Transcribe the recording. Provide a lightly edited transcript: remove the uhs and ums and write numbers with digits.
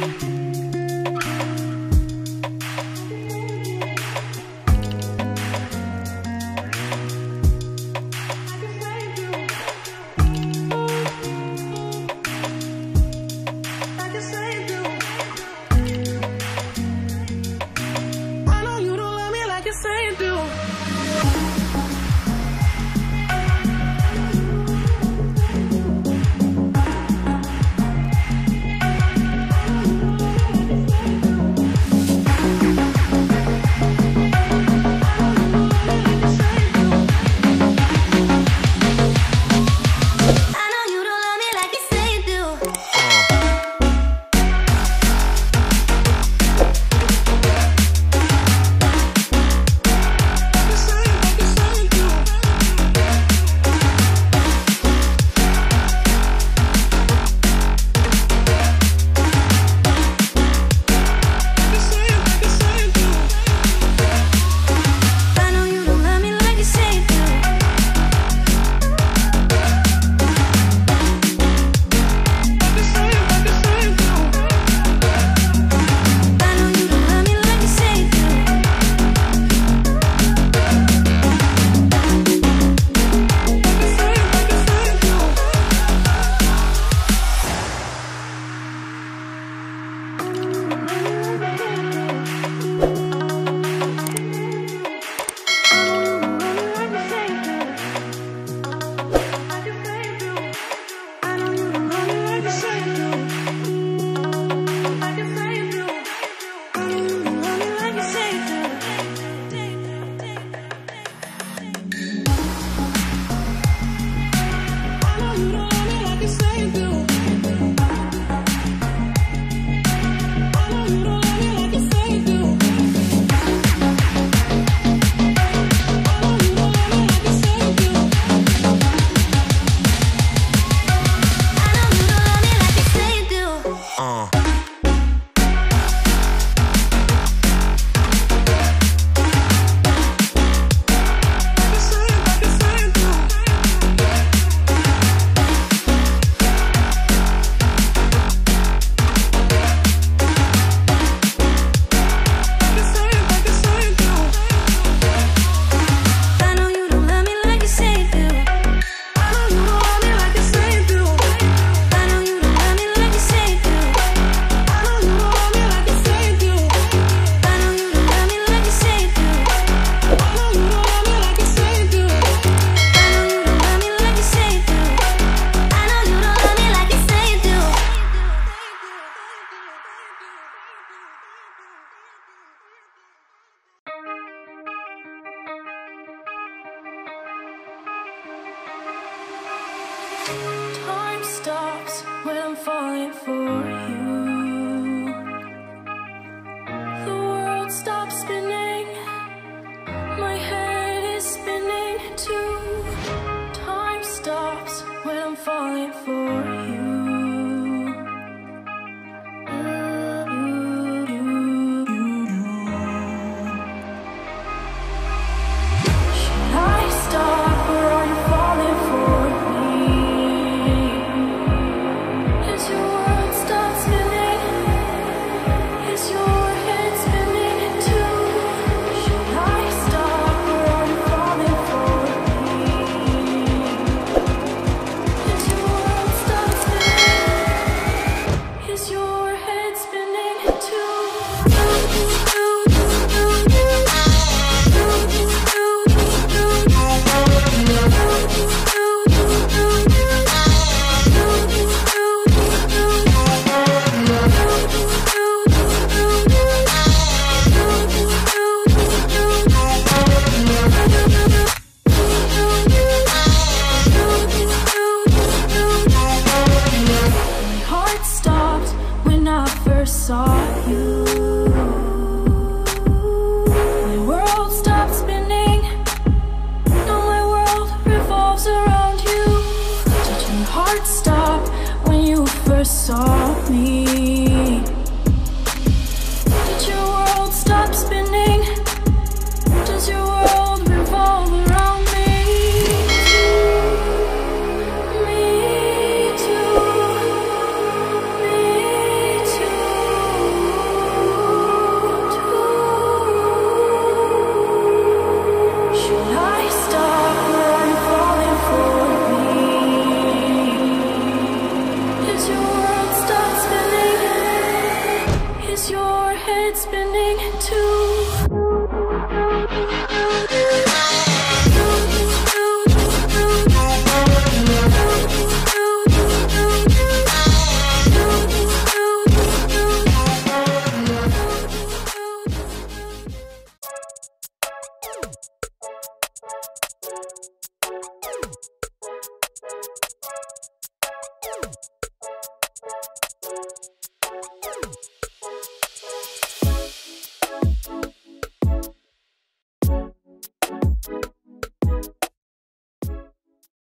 Time stops when I'm falling for you. The world stops spinning, my head is spinning too. Time stops when I'm falling for you. Should I stop or are you falling for me? As your world stops spinning, is your head spinning too? Should I stop or are you falling for me? As your world stops spinning, is your head spinning too? My heart stopped when I first saw you. My world stopped spinning. Now my world revolves around you. Did your heart stop when you first saw me? Did your world stop spinning? Does your world revolve around me? Me too. Me too. is your head spinning too?